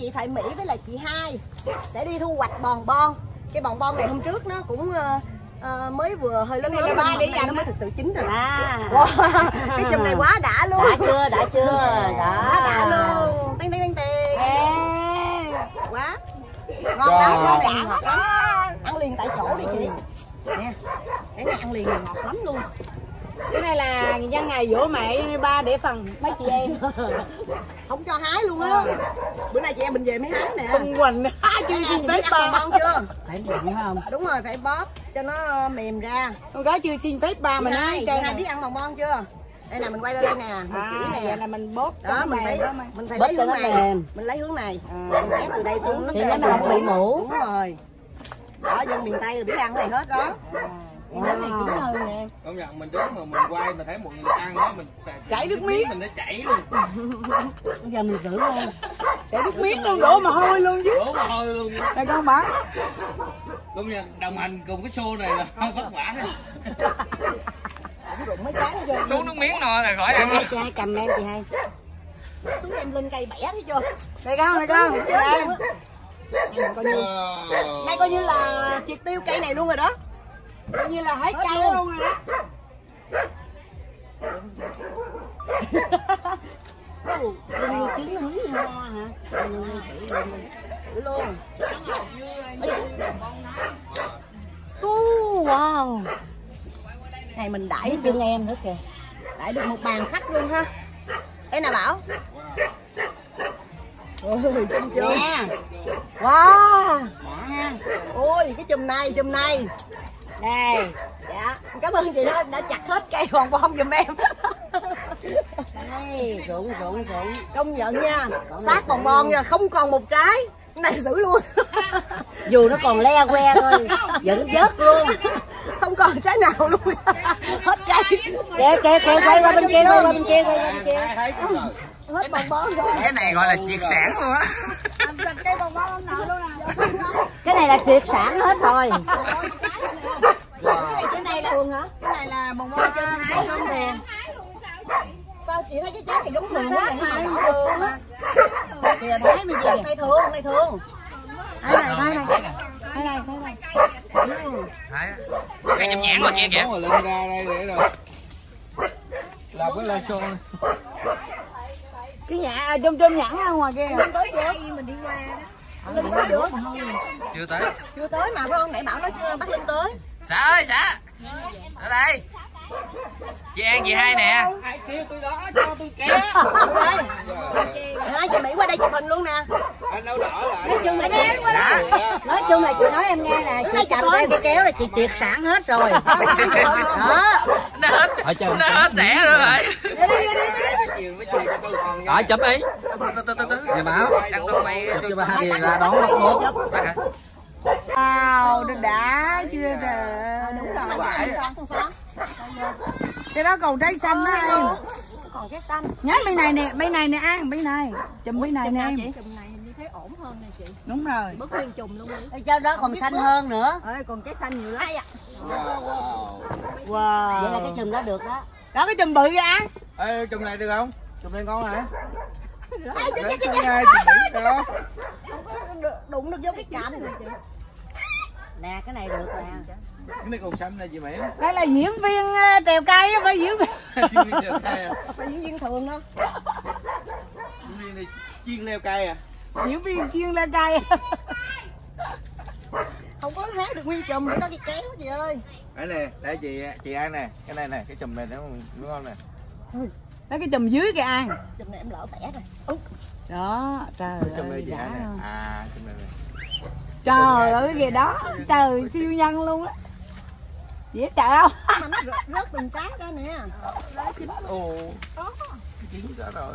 chị Thoại Mỹ với là chị Hai sẽ đi thu hoạch bòn bon. Cái bòn bon này hôm trước nó cũng mới vừa hơi lớn lớn, ba để dành nó mới thực sự chín rồi. Wow. Cái chùm này quá đã luôn. Đã chưa quá đã luôn. Tiếng quá ngon lắm, đã ngọt lắm. Ăn liền tại chỗ đi chị đi nè, cái này ăn liền là ngọt lắm luôn. Cái này là nhân ngày giỗ mẹ ba để phần mấy chị em. Không cho hái luôn á. Bữa nay chị em mình về mới hái nè. Tung quỳnh chương trình phép ba ngon chưa? Phải mặn không? Đúng rồi, phải bóp cho nó mềm ra. Con gái chưa xin phép ba mình nói cho hai biết ăn bòn bon chưa? Đây nè, mình quay lên đây nè, mình chỉ nè là mình bóp đó, mình phải lấy hướng này, mình lấy hướng này, mình xé từ đây xuống nó sẽ không bị mũ. Đúng rồi. Đó, dân miền Tây rồi biết ăn cái này hết đó. Cái này chín hơn nè. Công nhận mình đứng mà mình quay mà thấy mọi người ăn đó mình chảy nước miếng, mình nó chảy luôn. Bây giờ mình giữ luôn. Chảy nước miếng luôn, đổ mà hôi luôn chứ. Đổ mà hôi luôn. Đây con bả. Công nhận đồng hành cùng cái show này là hơi vất vả ha. Đụng mấy cái vô. Nuốt nước miếng rồi là khỏi ăn. Chị Hai cầm em chị Hai. Xuống em lên cây bẻ thấy chưa? Đây con, đây con. Đây coi như là triệt tiêu cây này luôn rồi đó. Coi như là hết cây luôn rồi đó. Như trứng hứng như hoa hả? Thử luôn. Wow. Này mình đãi chân em nữa kìa. đãi được một bàn khách luôn ha. Đây nè Bảo. Ôi chum chưa? Nè. Wow. Đã ha. Ôi cái chùm này. Đây. Dạ, cảm ơn chị đã chặt hết cây bòn bon giùm em. Đây, rụng. Công nhận nha, sát bòn bon nha, không còn một trái. Cái này giữ luôn. Dù nó còn le que thôi, vẫn vớt luôn. Không còn trái nào luôn. Hết cây. Kìa, quay qua bên kia, Hết bòn bon rồi. Cái này gọi là triệt sản luôn á. Cây bòn bon không nào luôn nè. Cái này là triệt sản hết rồi. Cái này là thường hả? Cái này là bòn bon chân hái không nè. Sao chị thấy cái trái này giống thường quá này, nó đỏ thường á. Kìa thấy mình gì này thường. Thấy này. Cái nhầm nhãn ngoài kia kìa. Rồi lên ra đây để rồi. Làm cái live show này. Cái nhà trong nhãn ở ngoài kia. Lên tới chưa? Mình đi qua đó. Linh tới được. Chưa tới mà phải không? Nãy bảo nó bắt Linh tới. Xã ơi, xã. Ở đây. Chị An, chị Hai nè. Ai kêu tôi đó cho tôi kéo. Hai chị Mỹ qua đây chụp hình luôn nè. Anh đâu đỏ lại. Nói chung là chị nói em nghe nè, chị cầm theo cái kéo là chị triệt sản hết rồi. Đó. Nó hết rẻ rồi. Đó, chấm ý. Dạ Bảo. Đang đâu mày cho ba thì là đón một mốt. Wow, nó đã chưa trời. Đúng rồi. Cái đó còn trái xanh đó em. Còn trái xanh. Nhớ bên này nè An, bên này. Chùm bên này nè em. Chùm này như thế ổn hơn nè chị. Đúng rồi. Bớt nguyên chùm luôn đi. Cho đó còn xanh hơn nữa. Còn trái xanh nhiều lắm. Wow. Vậy là cái chùm đó được đó. Đó cái chùm bự vậy An. Ê, chùm này được không? Chùm này ngon hả? Đấy, Chùm này chị Mỹ đó. không có đụng được vô cái cạnh này chị. Nè cái này được nè. Cái này còn xanh nè chị Mỹ. Đây là diễn viên trèo cây phải diễn viên. Phải diễn viên thường đâu. Diễn viên này chuyên leo cây à? Diễn viên chuyên leo cây. Không có hát được nguyên chùm để có cái kéo chị ơi. Đây nè, đây chị An nè, cái này nè, cái chùm này nó ngon nè. Đó cái chùm dưới kìa An. Chùm này em lỡ bẻ rồi. Đó, trời Chùm này ơi, chị An nè. đã. À, chùm này nè. Trời ơi kìa đó, trời siêu nhân luôn á. Dễ sợ không? Mà nó rớt từng trái ra nè. Ồ, chín ra rồi.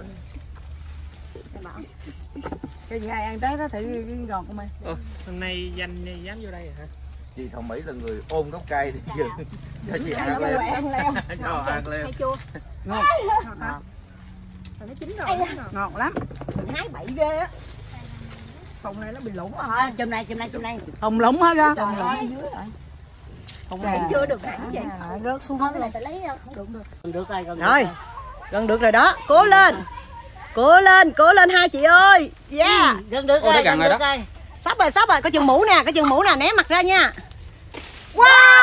Cái gì ai ăn trái đó thử cái giòn của mày. Hôm nay dám vô đây hả? Chị Thảo Mỹ là người ôm gốc cây đi giờ. Cho chị An leo. Cho An leo. Hay chua? Ngon. Nó chín rồi. Ngọt lắm. Mình hái bậy ghê á. Phòng này nó bị lủng rồi. Chùm này. Hồng lũng hết á. Hồng lũng dưới rồi. Không chưa được bản vậy. Rớt xuống Thôi hết cái này phải lấy không được. Được rồi, Rồi. Gần được rồi đó, cố lên. Cố lên hai chị ơi. Yeah. Gần được Ôi, rồi, gần gần rồi được đó. rồi. Sắp rồi, có chừng mũ nè, né mặt ra nha. Wow!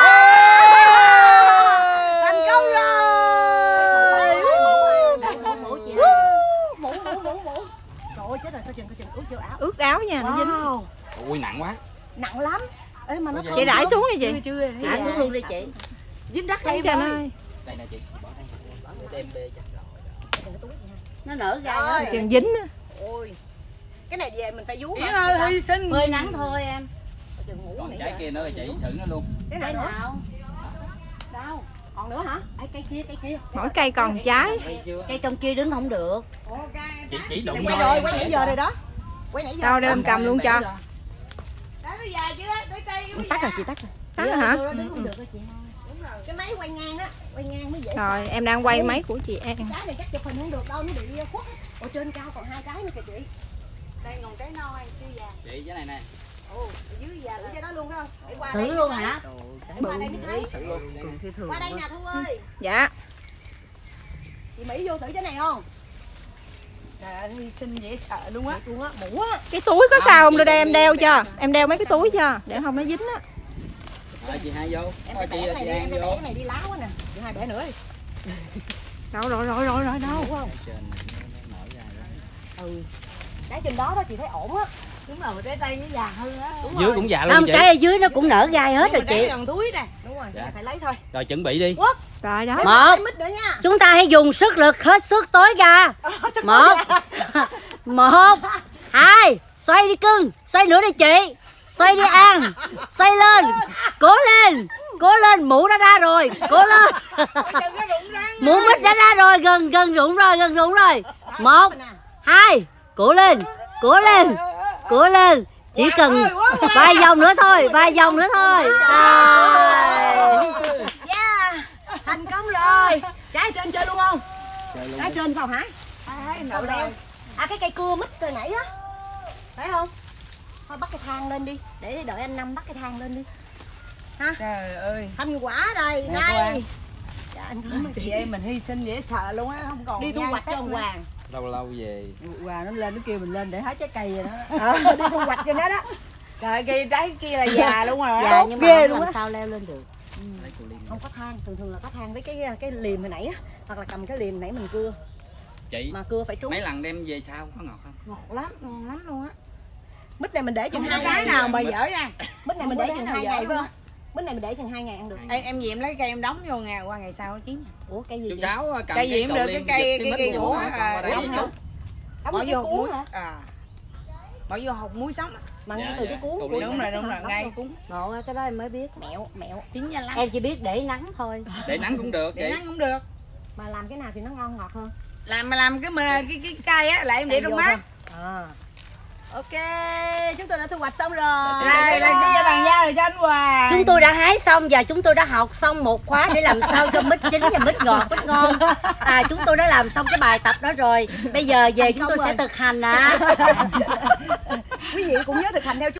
Thành công rồi. Mũ chị. Mũ. Trời ơi chết rồi, coi chừng ướt vô áo. Ướt áo nha, nó dính. Wow. Ui nặng quá. Nặng lắm. Ê mà nó thơm. Chị rải xuống đi chị. Thả xuống luôn đi chị. Dính đất Lấy em cho nó. ơi. Đây nè chị bỏ đây. Đem bê chắc rồi. Nó nở gai Rồi. hết. Chừng dính á. Ôi. Cái này về mình phải vú Yến hả? ơi, hy sinh. Phơi nắng thôi em. Còn trái kia nữa là chị xử nó luôn. Cái Cái này nữa. nào? Đâu? Còn nữa hả? Ê, cây kia. Mỗi cây còn trái. Cây trong kia đứng không được. Chị chỉ đụng Quay thôi. rồi, quay nãy giờ rồi đó. Quay nãy giờ. Đâu đem cầm luôn cho. Tắt rồi chị tắt rồi. Tắt rồi hả? Đứng không được đó chị. Cái máy quay ngang á, quay ngang mới dễ. Rồi em đang quay máy của chị An. Trái này chắc chụp hình không được đâu, nó bị khuất. Ở trên cao còn 2 trái nữa kìa chị. Đây còn trái non hay chưa già. Chị cái này nè. Ồ, ở dưới già cái đó luôn không? Để qua Xử đây luôn mới hả? thấy. Để qua đây mới thấy. Qua đây nè Thu ơi. Dạ. Chị Mỹ vô xử trái này không? Trời ơi, hy sinh dễ sợ luôn á. Luôn á, mũ á. Cái túi có sao không? Đưa đây em đeo cho. Em đeo mấy cái túi cho để không nó dính á. Rồi chị hai vô. Em Thôi phải chị bẻ cái này đi, em An phải vô. bẻ cái này đi láo quá nè. Chị hai bẻ nữa đi. Đâu rồi đâu. Đúng không? Trên nó nở ra đó. Trái trên đó chị thấy ổn á. Đúng rồi, trái cây nó già hơn á. Dưới cũng dạ luôn Không, chị. trái ở dưới nó cũng nở gai hết rồi chị. Gần túi nè. Đúng rồi, Dạ. phải lấy thôi. Rồi chuẩn bị đi. Rồi đó. Một. Mít nữa nha. Chúng ta hãy dùng sức lực hết sức tối đa. Một, hai, xoay đi cưng, xoay nữa đi chị, xoay đi An, xoay lên, cố lên, mũ đã ra rồi, cố lên, mũ mít đã ra rồi, gần rụng rồi, một, hai, cố lên, chỉ cần vài vòng nữa thôi, Yeah, thành công rồi. Trái trên chơi luôn không? Trái trên sao hả? Cậu leo. À cái cây cưa mít từ nãy á. Phải không? Thôi bắt cái thang lên đi. Để đợi anh Năm bắt cái thang lên đi. Ha? Trời ơi. Thành quả đây, Nè, cô đây. An. Dạ, anh cảm ơn Chị em mình hy sinh dễ sợ luôn á, không còn đi thu nhan hoạch sắc cho ông nữa. Hoàng. Lâu về. Hoàng nó lên, nó kêu mình lên để hái trái cây vậy đó. Đi thu hoạch cho nó đó. Trời ơi, cây trái kia là già luôn rồi. Dạ, Tốt nhưng mà ghê không luôn làm á. sao leo lên được. Không có thang, thường là có thang với cái liềm hồi nãy á, hoặc là cầm cái liềm nãy mình cưa. Chị Mà cưa phải trúng. mấy lần đem về sao có ngọt không? Ngon lắm luôn á. Mít này mình để chừng Không có 2 trái ngày. nào mà dở nha. Mít này mình để chừng 2 dở ngày luôn phải á. không? Mít này mình để chừng 2 ngày ăn được. Em về em lấy cây em đóng vô ngày qua ngày sau nó chín. Ủa cây gì Chú vậy? Sáu cầm Cây gì cũng cậu được, liêm cái cây- giật cái mít cây luôn gỗ á, á, còn qua đây đóng đi. hả? Đóng Bỏ cái vô hột cuốn muối. hả? Bỏ vô hột muối sống. Mà ngay Dạ, từ dạ. cái cuốn Cậu của liêm. Đúng rồi, ngay cuốn. Ngộ á, cái đó em mới biết. mẹo. Chín nhanh lắm. Em chỉ biết để nắng thôi. Để nắng cũng được Để chị. nắng cũng được. Mà làm cái nào thì nó ngon ngọt hơn. Làm cái cây á lại em để trong mát. Ok, chúng tôi đã thu hoạch xong rồi. Rồi là cái bàn giao rồi cho anh Hoàng. Chúng tôi đã hái xong và chúng tôi đã học xong một khóa để làm sao cho mít chín và mít ngọt, mít ngon. Chúng tôi đã làm xong cái bài tập đó rồi. Bây giờ về chúng tôi sẽ thực hành ạ. Quý vị cũng nhớ thực hành theo